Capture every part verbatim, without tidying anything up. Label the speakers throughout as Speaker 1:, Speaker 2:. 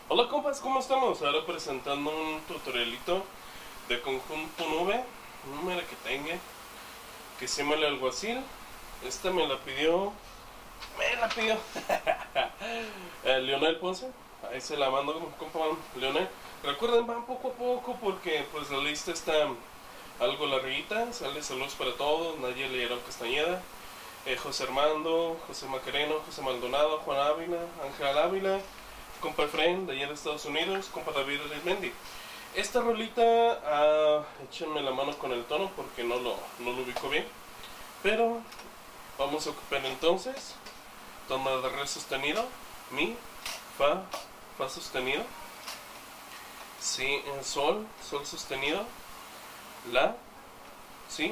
Speaker 1: Hola compas, ¿cómo estamos? Ahora presentando un tutorialito de conjunto nube, número que tenga, que se llama el alguacil. Esta me la pidió, me la pidió eh, Leonel Ponce. Ahí se la mando, compa Leonel. Recuerden, van poco a poco porque pues la lista está algo larguita. Sale saludos para todos: Nayeli León Castañeda, eh, José Armando, José Macareno, José Maldonado, Juan Ávila, Ángel Ávila, compa Efraín de allá de Estados Unidos, compa David Arismendi. Esta rolita, ah, échenme la mano con el tono porque no lo, no lo ubico bien. Pero vamos a ocupar entonces tono de re sostenido, mi, fa, fa sostenido, si, sol, sol sostenido, la, si,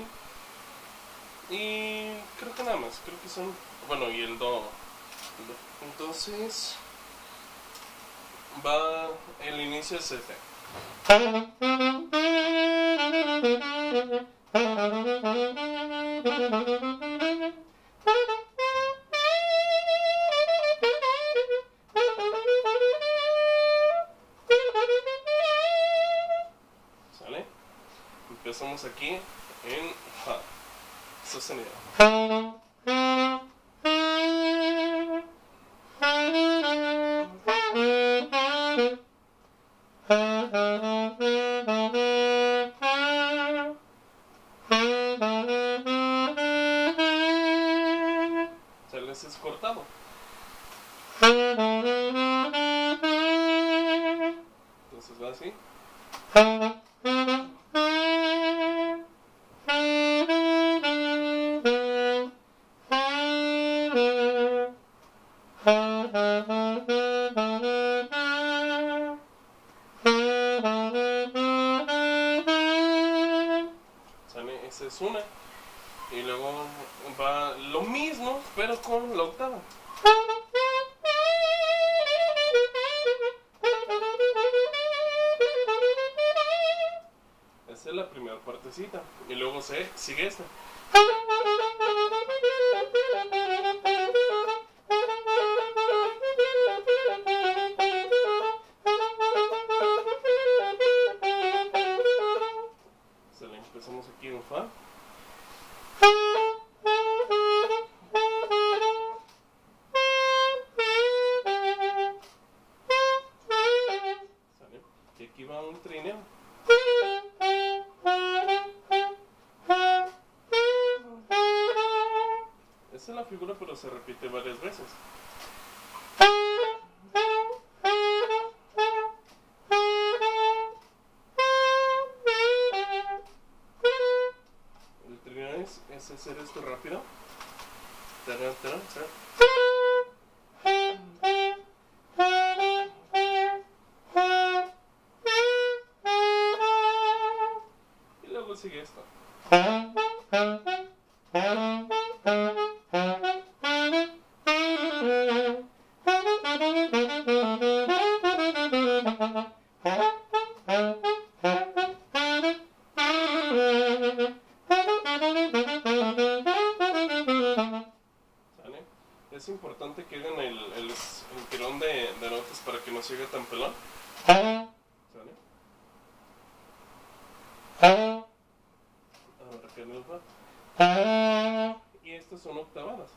Speaker 1: y creo que nada más, creo que son, bueno, y el do. Entonces va el inicio es este. ¿Sale? Empezamos aquí en fa sostenido. Sale, ese es cortado. Entonces va así. ¿Sale? Esa es una. Y luego va lo mismo, pero con la octava. Esa es la primera partecita. Y luego se, sigue esta. Sale, empezamos aquí en fa. Sale. Y aquí va un trineo. Esa es la figura, pero se repite varias veces. El trineo es, es hacer esto rápido. Tarán, tarán, tarán. Y luego sigue esto. ¿Sale? Es importante que hagan el, el, el tirón de, de notas para que no se haga tan pelón. ¿Sale? Ahora que no va. Y estas son octavadas.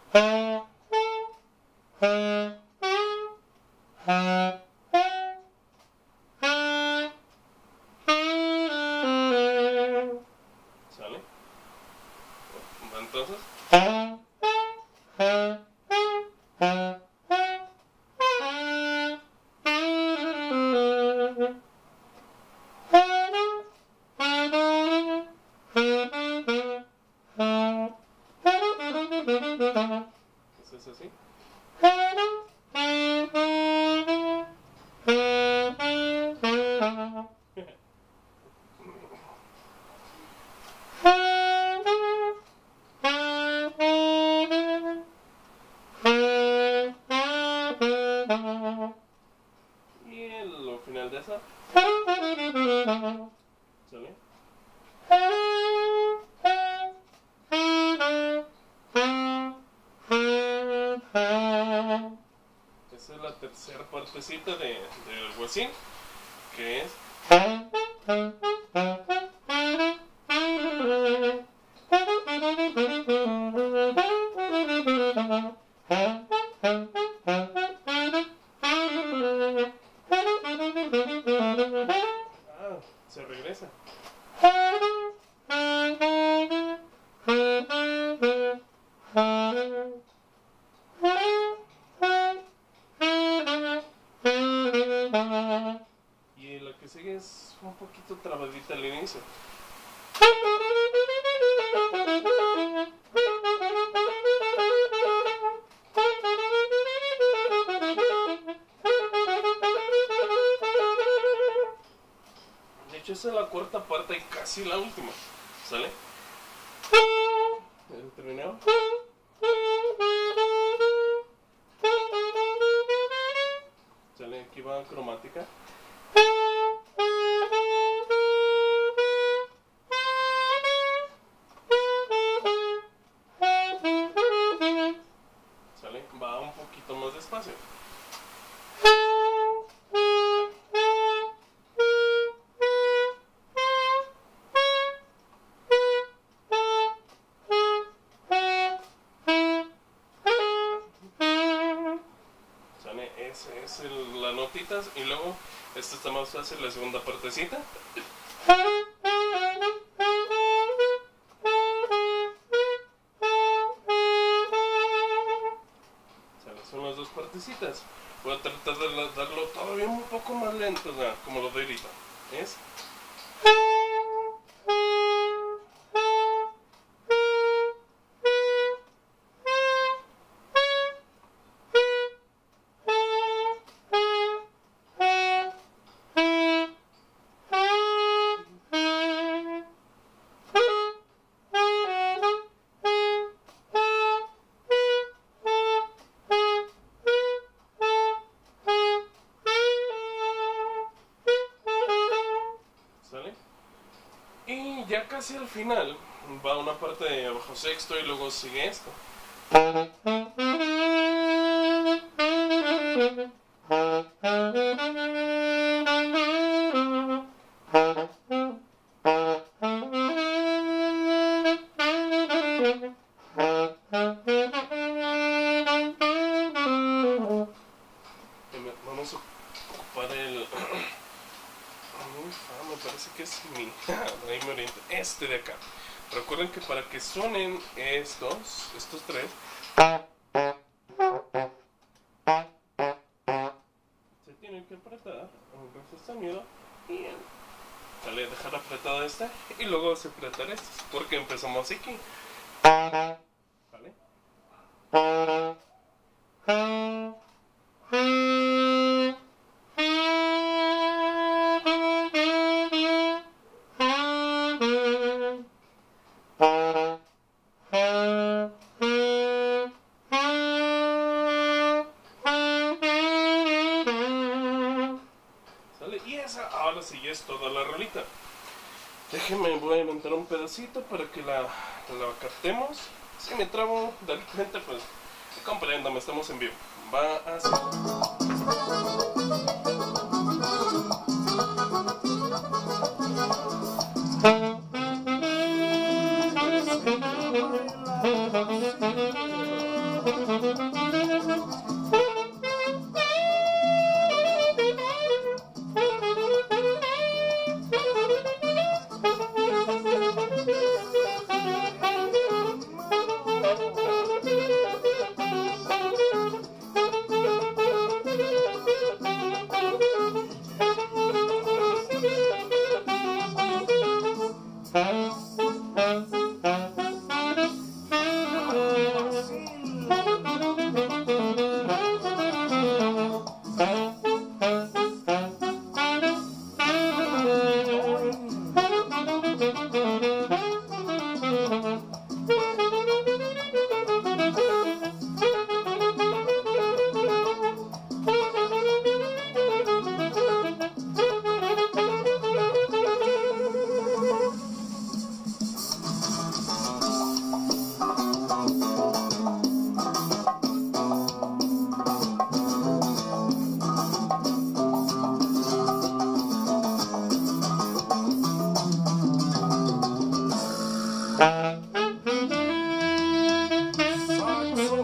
Speaker 1: ¿Sale? Entonces eso es así. Y el lo final de esa. ¿Sale? Esa es la tercera partecita de, de alguacil, que es ah, se regresa. Y la que sigue es un poquito trabadita al inicio. De hecho, esa es la cuarta parte y casi la última. ¿Sale? El trineo. Sale, aquí va cromática. Sale, va un poquito más despacio. Ese es el, las notitas, y luego esta está más fácil, la segunda partecita. Son las dos partecitas. Voy a tratar de darlo todavía un poco más lento, ¿no? Como lo doy ahorita. ¿Es? Y ya casi al final va una parte de bajo sexto y luego sigue esto. Vamos a ocupar el... Ah, me parece que es mi... Ahí me oriento. Este de acá. Recuerden que para que suenen estos, estos tres, se tienen que apretar el sonido y sale, dejar apretado este y luego se apretar estos, porque empezamos aquí. ¿Vale? Y esa ahora sí ya es toda la rolita. Déjenme, voy a inventar un pedacito para que la, la captemos. Si me trabo de repente, pues compréndame, estamos en vivo. Va así.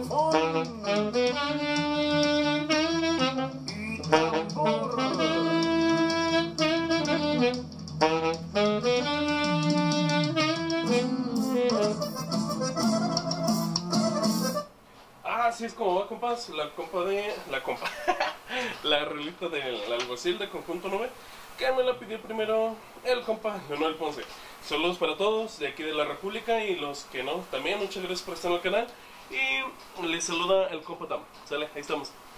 Speaker 2: saxofón y tambor.
Speaker 1: Ah, así es como va, compas. La compa de... La compa... la rolita del alguacil de Conjunto nube, que me la pidió primero el compa Leonel Ponce. Saludos para todos de aquí de la República y los que no, también muchas gracias por estar en el canal. Y les saluda el compa Tam. Sale, ahí estamos.